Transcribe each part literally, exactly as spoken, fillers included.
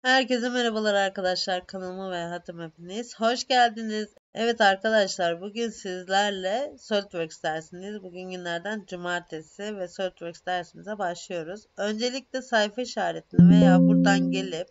Herkese merhabalar arkadaşlar, kanalıma ve hayatıma hepiniz hoş geldiniz. Evet arkadaşlar, bugün sizlerle SolidWorks dersindeyiz. Bugün günlerden cumartesi ve SolidWorks dersimize başlıyoruz. Öncelikle sayfa işaretini veya buradan gelip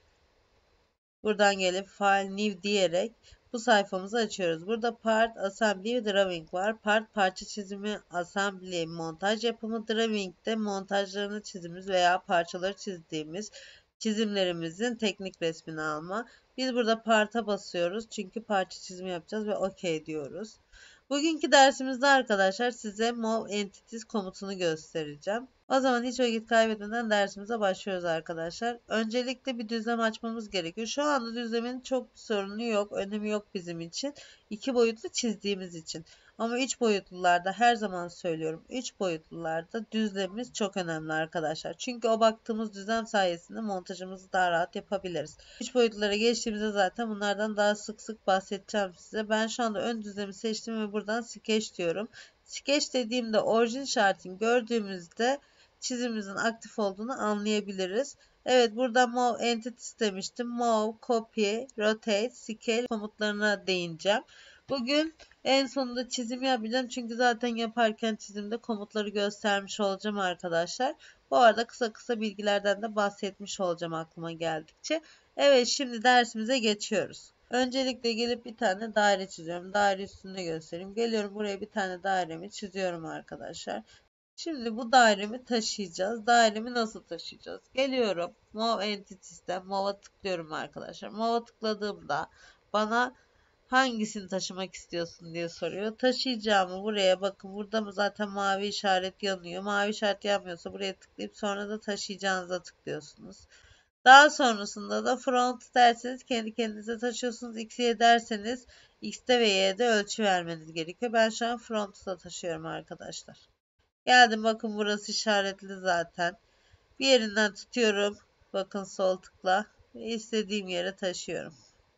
buradan gelip File New diyerek bu sayfamızı açıyoruz. Burada Part, Assembly, Drawing var. Part parça çizimi, Assembly montaj yapımı, Drawing de montajlarını çizimiz veya parçaları çizdiğimiz çizimlerimizin teknik resmini alma. Biz burada Part'a basıyoruz çünkü parça çizimi yapacağız ve OK diyoruz. Bugünkü dersimizde arkadaşlar size Move Entities komutunu göstereceğim. O zaman hiç vakit kaybetmeden dersimize başlıyoruz arkadaşlar. Öncelikle bir düzlem açmamız gerekiyor. Şu anda düzlemin çok bir sorunu yok, önemi yok bizim için. İki boyutlu çizdiğimiz için. Ama üç boyutlularda her zaman söylüyorum. üç boyutlularda düzlemimiz çok önemli arkadaşlar. Çünkü o baktığımız düzlem sayesinde montajımızı daha rahat yapabiliriz. üç boyutlulara geçtiğimizde zaten bunlardan daha sık sık bahsedeceğim size. Ben şu anda ön düzlemi seçtim ve buradan Sketch diyorum. Sketch dediğimde orijin işaretini gördüğümüzde çizimimizin aktif olduğunu anlayabiliriz. Evet, burada Move Entities demiştim. Move, Copy, Rotate, Scale komutlarına değineceğim. Bugün en sonunda çizim yapacağım. Çünkü zaten yaparken çizimde komutları göstermiş olacağım arkadaşlar. Bu arada kısa kısa bilgilerden de bahsetmiş olacağım aklıma geldikçe. Evet, şimdi dersimize geçiyoruz. Öncelikle gelip bir tane daire çiziyorum. Daire üstünde göstereyim. Geliyorum buraya bir tane dairemi çiziyorum arkadaşlar. Şimdi bu dairemi taşıyacağız. Dairemi nasıl taşıyacağız? Geliyorum. Move Entities'ten Move'a tıklıyorum arkadaşlar. Move'a tıkladığımda bana hangisini taşımak istiyorsun diye soruyor. Taşıyacağımı buraya bakın. Burada mı zaten mavi işaret yanıyor. Mavi işaret yanmıyorsa buraya tıklayıp sonra da taşıyacağınıza tıklıyorsunuz. Daha sonrasında da front derseniz kendi kendinize taşıyorsunuz. X'ye derseniz X'te ve Y'de ölçü vermeniz gerekiyor. Ben şu an front'ta taşıyorum arkadaşlar. Geldim, bakın burası işaretli zaten. Bir yerinden tutuyorum. Bakın sol tıkla ve istediğim yere taşıyorum.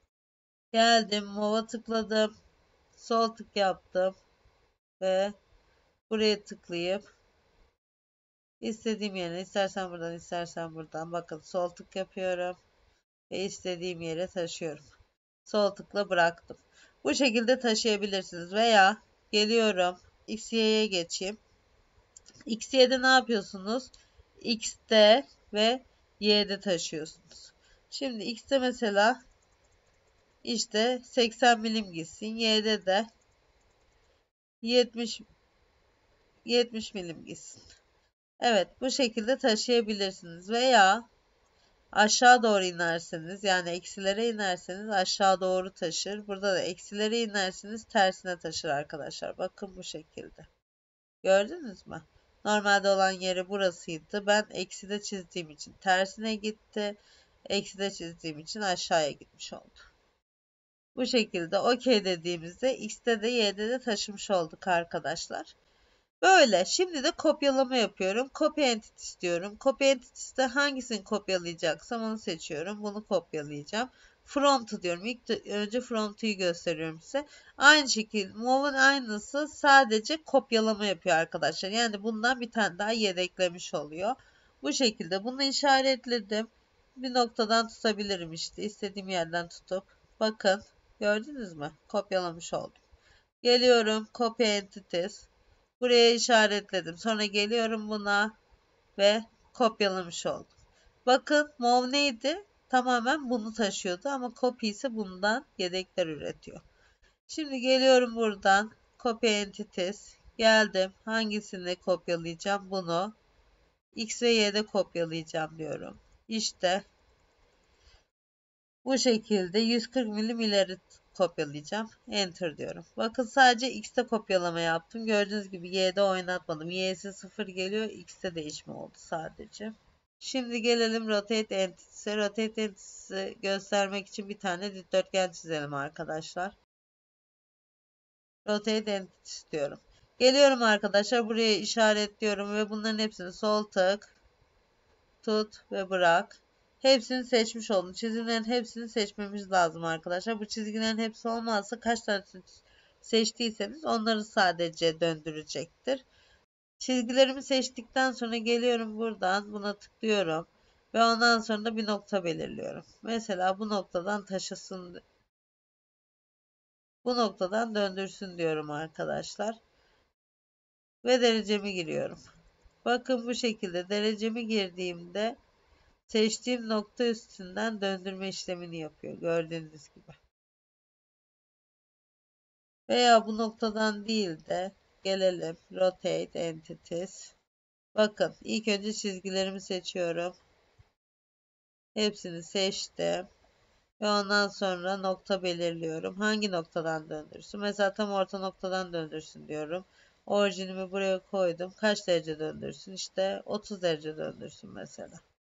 Geldim, move'a tıkladım. Sol tık yaptım ve buraya tıklayıp istediğim yere, istersen buradan istersen buradan, bakın sol tık yapıyorum ve istediğim yere taşıyorum. Sol tıkla bıraktım. Bu şekilde taşıyabilirsiniz veya geliyorum X Y'ye geçeyim. X Y'de ne yapıyorsunuz? X'te ve Y'de taşıyorsunuz. Şimdi X'te mesela işte seksen milim gitsin. Y'de de yetmiş yetmiş milim gitsin. Evet, bu şekilde taşıyabilirsiniz veya aşağı doğru inerseniz, yani eksilere inerseniz aşağı doğru taşır. Burada da eksilere inerseniz tersine taşır arkadaşlar. Bakın bu şekilde. Gördünüz mü? Normalde olan yeri burasıydı. Ben ekside çizdiğim için tersine gitti. Ekside çizdiğim için aşağıya gitmiş oldu. Bu şekilde OK dediğimizde X'te de Y'de de taşımış olduk arkadaşlar. Böyle. Şimdi de kopyalama yapıyorum. Copy Entities diyorum. Copy Entities'te hangisini kopyalayacaksam onu seçiyorum. Bunu kopyalayacağım. Front diyorum. İlk önce front'u gösteriyorum size. Aynı şekilde Move'un aynısı, sadece kopyalama yapıyor arkadaşlar. Yani bundan bir tane daha yedeklemiş oluyor. Bu şekilde bunu işaretledim. Bir noktadan tutabilirim işte. İstediğim yerden tutup. Bakın. Gördünüz mü? Kopyalamış oldum. Geliyorum. Copy Entities. Buraya işaretledim. Sonra geliyorum buna ve kopyalamış oldum. Bakın mov neydi? Tamamen bunu taşıyordu ama copy ise bundan yedekler üretiyor. Şimdi geliyorum buradan copy entities. Geldim. Hangisini kopyalayacağım? Bunu. X ve Y'de kopyalayacağım diyorum. İşte bu şekilde yüz kırk milim ileri kopyalayacağım. Enter diyorum. Bakın sadece X'te kopyalama yaptım. Gördüğünüz gibi Y'de oynatmadım. Y'si sıfır geliyor. X'te değişme oldu sadece. Şimdi gelelim Rotate Entities'e. Rotate Entities'i göstermek için bir tane dikdörtgen çizelim arkadaşlar. Rotate Entities diyorum. Geliyorum arkadaşlar. Buraya işaretliyorum ve bunların hepsini sol tık, tut ve bırak. Hepsini seçmiş oldum. Çizimlerin hepsini seçmemiz lazım arkadaşlar. Bu çizgilerin hepsi olmazsa kaç tane seçtiyseniz onları sadece döndürecektir. Çizgilerimi seçtikten sonra geliyorum buradan buna tıklıyorum. Ve ondan sonra da bir nokta belirliyorum. Mesela bu noktadan taşısın, bu noktadan döndürsün diyorum arkadaşlar. Ve derecemi giriyorum. Bakın bu şekilde derecemi girdiğimde seçtiğim nokta üstünden döndürme işlemini yapıyor. Gördüğünüz gibi. Veya bu noktadan değil de gelelim Rotate Entities. Bakın ilk önce çizgilerimi seçiyorum. Hepsini seçtim. Ve ondan sonra nokta belirliyorum. Hangi noktadan döndürsün? Mesela tam orta noktadan döndürsün diyorum. Orijinimi buraya koydum. Kaç derece döndürsün? İşte otuz derece döndürsün mesela.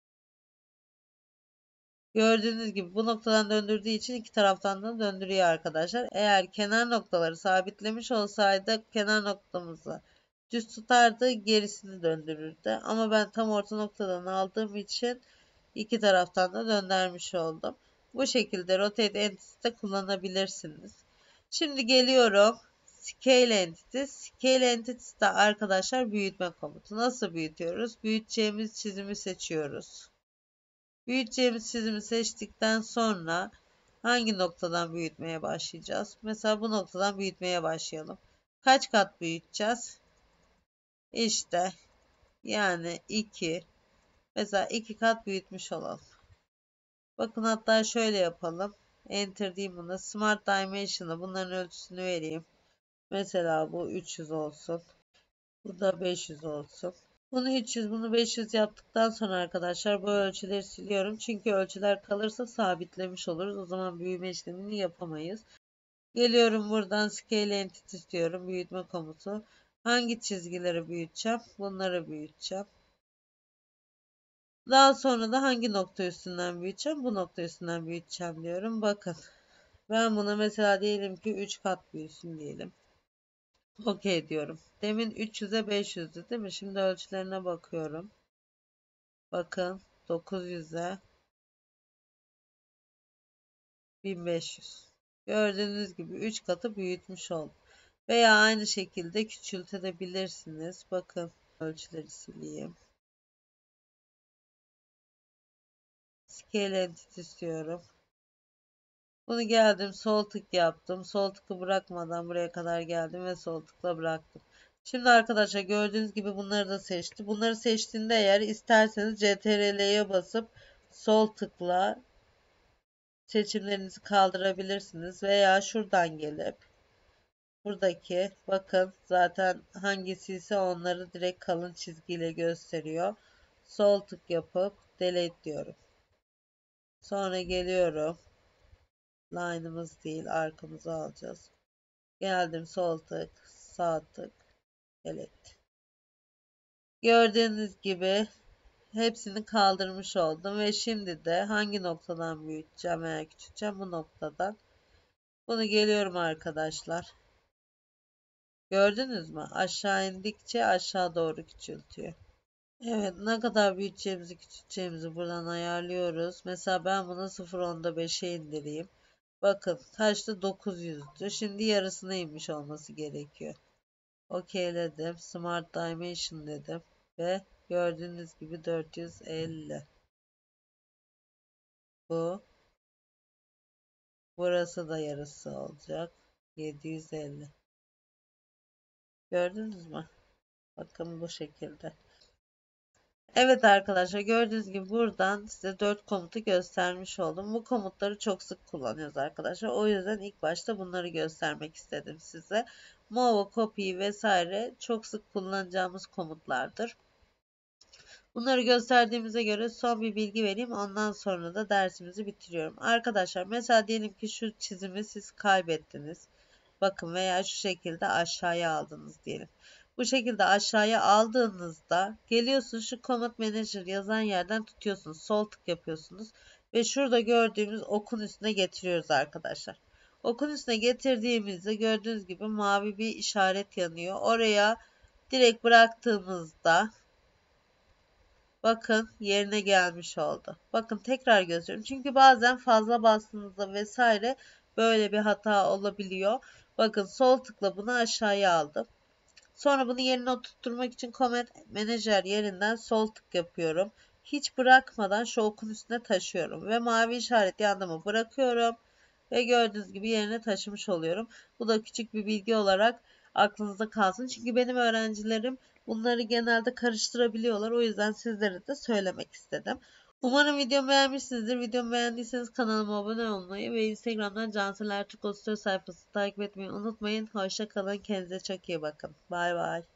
Gördüğünüz gibi bu noktadan döndürdüğü için iki taraftan da döndürüyor arkadaşlar. Eğer kenar noktaları sabitlemiş olsaydı kenar noktamızı düz tutardı, gerisini döndürürdü. Ama ben tam orta noktadan aldığım için iki taraftan da döndürmüş oldum. Bu şekilde Rotate Entities'te kullanabilirsiniz. Şimdi geliyorum Scale Entities. Scale Entities'te arkadaşlar büyütme komutu. Nasıl büyütüyoruz? Büyüteceğimiz çizimi seçiyoruz. Büyüteceğimiz çizimi seçtikten sonra hangi noktadan büyütmeye başlayacağız? Mesela bu noktadan büyütmeye başlayalım. Kaç kat büyüteceğiz? İşte yani iki. Mesela iki kat büyütmüş olalım. Bakın hatta şöyle yapalım. Enter diyeyim buna. Smart Dimension'a bunların ölçüsünü vereyim. Mesela bu üç yüz olsun. Bu da beş yüz olsun. Bunu üç yüz, bunu beş yüz yaptıktan sonra arkadaşlar bu ölçüleri siliyorum. Çünkü ölçüler kalırsa sabitlemiş oluruz. O zaman büyüme işlemini yapamayız. Geliyorum buradan Scale Entities diyorum. Büyütme komutu. Hangi çizgileri büyüteceğim? Bunları büyüteceğim. Daha sonra da hangi nokta üstünden büyüteceğim? Bu nokta üstünden büyüteceğim diyorum. Bakın. Ben buna mesela diyelim ki üç kat büyüsün diyelim. Okey diyorum. Demin üç yüze beş yüzdü değil mi? Şimdi ölçülerine bakıyorum. Bakın dokuz yüze bin beş yüz. Gördüğünüz gibi üç katı büyütmüş oldum. Veya aynı şekilde küçültebilirsiniz. Bakın ölçüleri sileyim. Scale Entity istiyorum. Bunu geldim sol tık yaptım. Sol tıkı bırakmadan buraya kadar geldim ve sol tıkla bıraktım. Şimdi arkadaşlar gördüğünüz gibi bunları da seçti. Bunları seçtiğinde eğer isterseniz C T R L'ye basıp sol tıkla seçimlerinizi kaldırabilirsiniz. Veya şuradan gelip buradaki bakın zaten hangisi ise onları direkt kalın çizgiyle gösteriyor. Sol tık yapıp delete diyorum. Sonra geliyorum. Line'ımız değil arkamızı alacağız. Geldim sol tık, sağ tık, delete. Gördüğünüz gibi hepsini kaldırmış oldum ve şimdi de hangi noktadan büyüteceğim veya küçülteceğim bu noktadan. Bunu geliyorum arkadaşlar. Gördünüz mü? Aşağı indikçe aşağı doğru küçültüyor. Evet, ne kadar büyüteceğimizi küçülteceğimizi buradan ayarlıyoruz. Mesela ben bunu sıfır nokta onda beşe indireyim. Bakın kaçtı? dokuz yüzdü. Şimdi yarısına inmiş olması gerekiyor. Okeyledim. Smart Dimension dedim. Ve gördüğünüz gibi dört yüz elli. Bu. Burası da yarısı olacak. yedi yüz elli. Gördünüz mü? Bakın bu şekilde. Evet arkadaşlar gördüğünüz gibi buradan size dört komutu göstermiş oldum. Bu komutları çok sık kullanıyoruz arkadaşlar. O yüzden ilk başta bunları göstermek istedim size. Move, copy vesaire çok sık kullanacağımız komutlardır. Bunları gösterdiğimize göre son bir bilgi vereyim. Ondan sonra da dersimizi bitiriyorum. Arkadaşlar mesela diyelim ki şu çizimi siz kaybettiniz. Bakın veya şu şekilde aşağıya aldınız diyelim. Bu şekilde aşağıya aldığınızda geliyorsunuz şu Command Manager yazan yerden tutuyorsunuz. Sol tık yapıyorsunuz. Ve şurada gördüğümüz okun üstüne getiriyoruz arkadaşlar. Okun üstüne getirdiğimizde gördüğünüz gibi mavi bir işaret yanıyor. Oraya direkt bıraktığımızda bakın yerine gelmiş oldu. Bakın tekrar gösteriyorum. Çünkü bazen fazla bastığınızda vesaire böyle bir hata olabiliyor. Bakın sol tıkla bunu aşağıya aldım. Sonra bunu yerine oturtturmak için Command Manager yerinden sol tık yapıyorum. hiç bırakmadan şu okun üstüne taşıyorum. Ve mavi işaret yandığımı bırakıyorum. Ve gördüğünüz gibi yerine taşımış oluyorum. Bu da küçük bir bilgi olarak aklınızda kalsın. Çünkü benim öğrencilerim bunları genelde karıştırabiliyorlar. O yüzden sizlere de söylemek istedim. Umarım videomu beğenmişsinizdir. Videomu beğendiyseniz kanalıma abone olmayı ve Instagram'dan Cansel Ertuğrul sayfasını takip etmeyi unutmayın. Hoşça kalın. Kendinize çok iyi bakın. Bay bay.